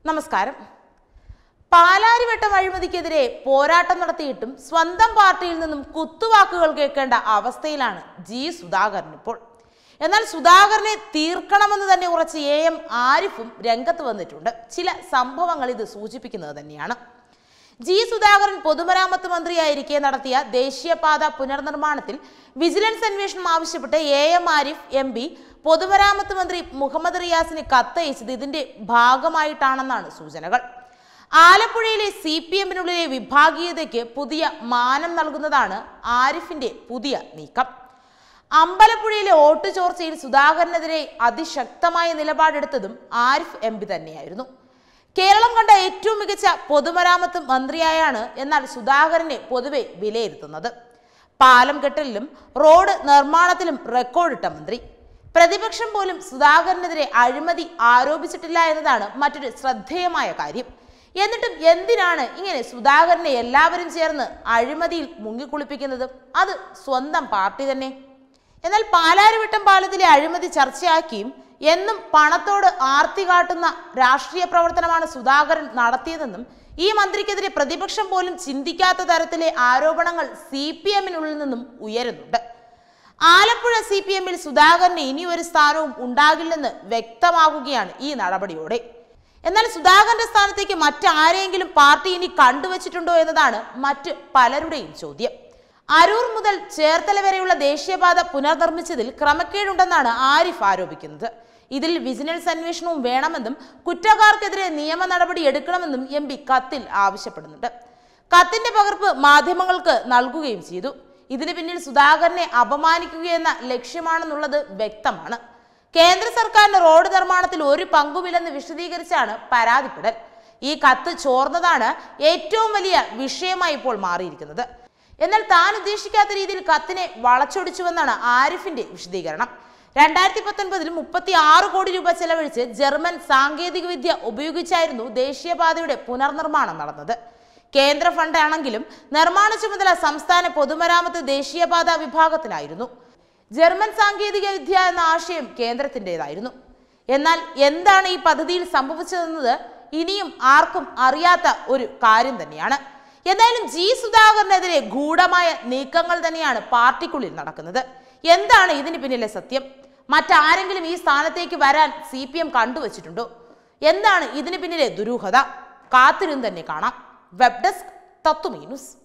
നമസ്കാരം. പാലാരിവട്ടം അഴിമതിക്കെതിരെ പോരാട്ടം നടത്തിയിട്ടും സ്വന്തം പാർട്ടിയിൽ നിന്നും കുത്തുവാക്കുകൾ കേൾക്കേണ്ട അവസ്ഥയിലാണ് ജി സുധാകരൻ ഇപ്പോൾ. എന്നാൽ സുധാകരനെ തീർക്കണമെന്ന് തന്നെ ഉറച്ച് ആരിഫും രംഗത്ത് വന്നിട്ടുണ്ട്. ചില സംഭവങ്ങൾ ഇത് സൂചിപ്പിക്കുന്നത് തന്നെയാണ്. ജി സുധാകരൻ പൊതുമരാമത്ത് മന്ത്രിയായിരിക്കെ നടത്തിയ ദേശീയപാത പുനർനിർമ്മാണത്തിൽ വിജിലൻസ് അന്വേഷണം ആവശ്യപ്പെട്ട് ആരിഫ് MP പൊതുമരാമത്ത് മന്ത്രി മുഹമ്മദ് റിയാസിന് കത്തയച്ചത് ഇതിന്റെ ഭാഗമായിട്ടാണെന്നാണ് സൂചനകൾ. ആലപ്പുഴയിലെ CPM-നുള്ളിലെ വിഭാഗീയതയ്ക്ക് പുതിയ മാനം നൽകുന്നതാണ് ആരിഫിന്റെ പുതിയ നീക്കം. അമ്പലപ്പുഴയിലെ വോട്ട് ചോർച്ചയിൽ സുധാകരനെതിരെ അതിശക്തമായ നിലപാടെടുത്തതും ആരിഫ് MP തന്നെയായിരുന്നു. കേരളം കണ്ട ഏറ്റവും മികച്ച പൊതുമരാമത്ത് മന്ത്രിയായാണ് എന്നാൽ സുധാകരനെ പൊതുവെ വിലയിരുത്തുന്നത്. പാലം കെട്ടലിലും റോഡ് നിർമ്മാണത്തിലും റെക്കോർഡിട്ട മന്ത്രി. പ്രതിപക്ഷം പോലും സുധാകരനെതിരെ അഴിമതി ആരോപിച്ചിട്ടില്ല എന്നതാണ് മറ്റൊരു ശ്രദ്ധേയമായ കാര്യം. എന്നിട്ടും എന്തിനാണ് ഇങ്ങനെ സുധാകരനെ എല്ലാവരും ചേർന്ന് അഴിമതിയിൽ മുങ്ങിക്കുളിപ്പിക്കുന്നത്? അത് സ്വന്തം പാർട്ടി തന്നെ. എന്നാൽ പാലാരിവട്ടം പാലത്തിലെ അഴിമതി ചർച്ചയാക്കിയും എന്നും പണത്തോട് ആർത്തി കാട്ടുന്ന രാഷ്ട്രീയ പ്രവർത്തനമാണ് സുധാകരൻ നടത്തിയതെന്നും ഈ മന്ത്രിക്കെതിരെ പ്രതിപക്ഷം പോലും ചിന്തിക്കാത്ത തരത്തിലെ ആരോപണങ്ങൾ CPM-നുള്ളിൽ നിന്നും ഉയരുന്നുണ്ട്. ആലപ്പുഴ CPM-ൽ സുധാകരന് ഇനി ഒരു സ്ഥാനവും ഉണ്ടാകില്ലെന്ന് വ്യക്തമാകുകയാണ് ഈ നടപടിയോടെ. എന്നാൽ സുധാകരന്റെ സ്ഥാനത്തേക്ക് മറ്റാരെങ്കിലും പാർട്ടി ഇനി കണ്ടുവച്ചിട്ടുണ്ടോ എന്നതാണ് മറ്റ് പലരുടെയും ചോദ്യം. അരൂർ മുതൽ ചേർത്തല വരെയുള്ള ദേശീയപാത പുനർനിർമ്മിച്ചതിൽ ക്രമക്കേടുണ്ടെന്നാണ് ആരിഫ് ആരോപിക്കുന്നത്. ഇതിൽ വിജിലൻസ് അന്വേഷണവും വേണമെന്നും കുറ്റക്കാർക്കെതിരെ നിയമ നടപടി എടുക്കണമെന്നും MP കത്തിൽ ആവശ്യപ്പെടുന്നുണ്ട്. കത്തിന്റെ പകർപ്പ് മാധ്യമങ്ങൾക്ക് നൽകുകയും ചെയ്തു. ഇതിന് പിന്നിൽ സുധാകരനെ അപമാനിക്കുകയെന്ന ലക്ഷ്യമാണെന്നുള്ളത് വ്യക്തമാണ്. കേന്ദ്ര സർക്കാരിന്റെ റോഡ് നിർമ്മാണത്തിൽ ഒരു പങ്കുമില്ലെന്ന് വിശദീകരിച്ചാണ് പരാതിപ്പെടൽ. ഈ കത്ത് ചോർന്നതാണ് ഏറ്റവും വലിയ വിഷയമായി ഇപ്പോൾ മാറിയിരിക്കുന്നത്. എന്നാൽ താൻ ഉദ്ദേശിക്കാത്ത രീതിയിൽ കത്തിനെ വളച്ചൊടിച്ചുവെന്നാണ് ആരിഫിന്റെ വിശദീകരണം. 2019-ൽ 36 കോടി രൂപ ചെലവഴിച്ച് ജർമ്മൻ സാങ്കേതിക വിദ്യ ഉപയോഗിച്ചായിരുന്നു ദേശീയപാതയുടെ പുനർനിർമ്മാണം നടന്നത്. കേന്ദ്ര ഫണ്ട് ആണെങ്കിലും നിർമ്മാണ ചുമതല സംസ്ഥാന പൊതുമരാമത്ത് ദേശീയപാത വിഭാഗത്തിനായിരുന്നു. ജർമ്മൻ സാങ്കേതിക വിദ്യ എന്ന ആശയം കേന്ദ്രത്തിൻ്റെതായിരുന്നു. എന്നാൽ എന്താണ് ഈ പദ്ധതിയിൽ സംഭവിച്ചതെന്നത് ഇനിയും ആർക്കും അറിയാത്ത ഒരു കാര്യം തന്നെയാണ്. എന്തായാലും ജി സുധാകരനെതിരെ ഗൂഢമായ നീക്കങ്ങൾ തന്നെയാണ് പാർട്ടിക്കുള്ളിൽ നടക്കുന്നത്. എന്താണ് ഇതിന് പിന്നിലെ സത്യം? മറ്റാരെങ്കിലും ഈ സ്ഥാനത്തേക്ക് വരാൻ CPM കണ്ടുവച്ചിട്ടുണ്ടോ? എന്താണ് ഇതിന് പിന്നിലെ ദുരൂഹത? കാത്തിരുന്ന് തന്നെ കാണാം. Web desk Thathwamayi news.